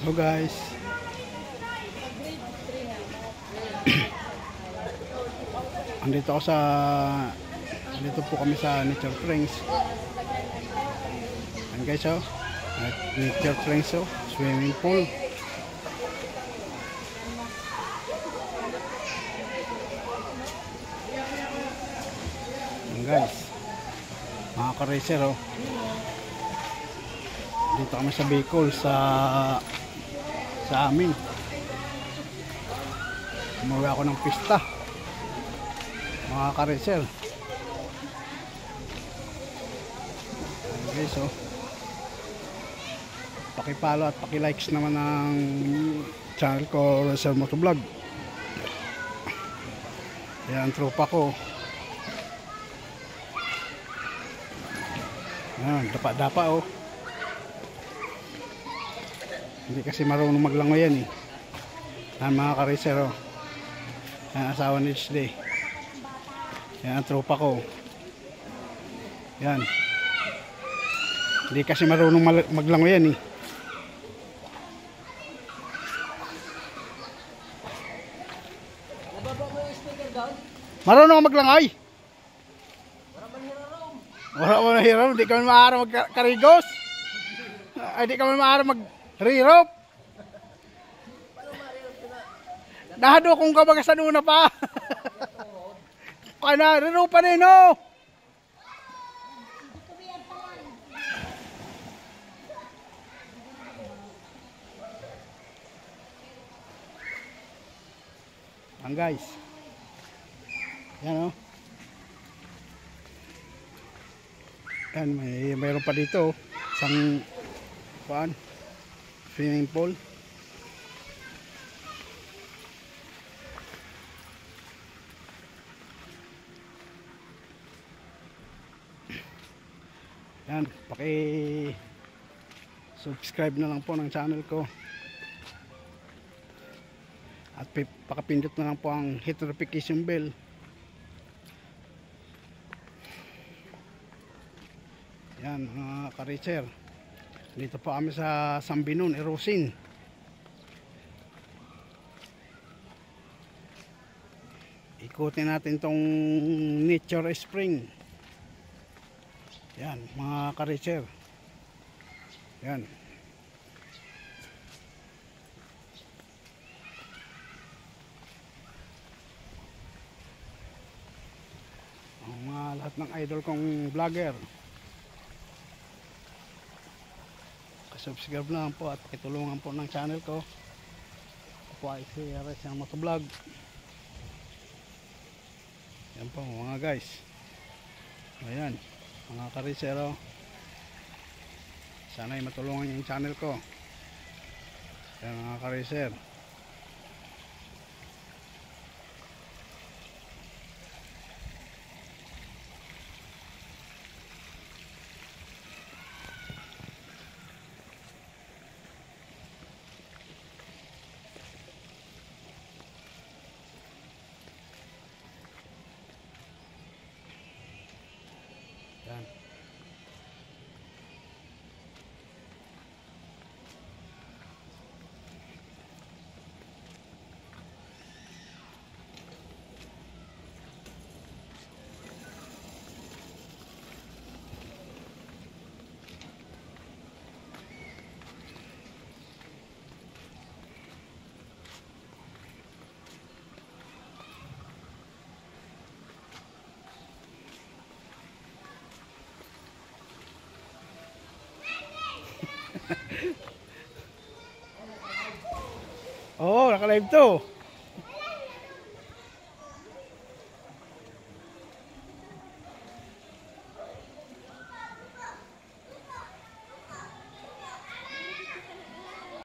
Hello guys. Andito po kami sa Nature Springs. Ayan guys, oh. Nature Springs, oh. Swimming pool. Ayan guys. Mga ka-racer, oh. Dito kami sa Bicol sa amin. Umuwi ako ng pista. Mga ka-racer. Ayan guys, oh. Paki-follow at paki-likes naman ng channel ko, Racer Motovlog. Ayan ang tropa ko. Ayan, dapa-dapa, oh. Hindi kasi marunong maglangoy yan, eh. Ayan mga ka-racer, oh. Ayan asawa ni Day. Ayan ang tropa ko. Ayan. Hindi kasi marunong maglangoy yan, eh. Marunong maglangoy? Wala mo na hiram. Hindi kami maaari magkarigos. Hindi kami maaari mag-rirop. Nahado kung kabagasan una pa. Kaya na, riropa rin, no? Ang guys. Yan, oh. Yan, mayroon pa dito, isang swimming pool. Yan, paki-subscribe na lang po ng channel ko. At pakapindot na lang po ang hit notification bell. Yan mga ka-racer. Dito po kami sa Sambinon, Erosin. Ikutin natin tong Nature Spring. Yan mga ka-racer. Yan. Ang mga lahat ng idol kong vlogger. Subscribe na lang po at pakitulungan po ng channel ko. Ako po ay si Racer Motovlog. Yan po mga guys. Ayan mga ka-racer, oh. Sana ay matulungan yung channel ko. Ayan mga ka-racer. Yan. Oh, naka-live to.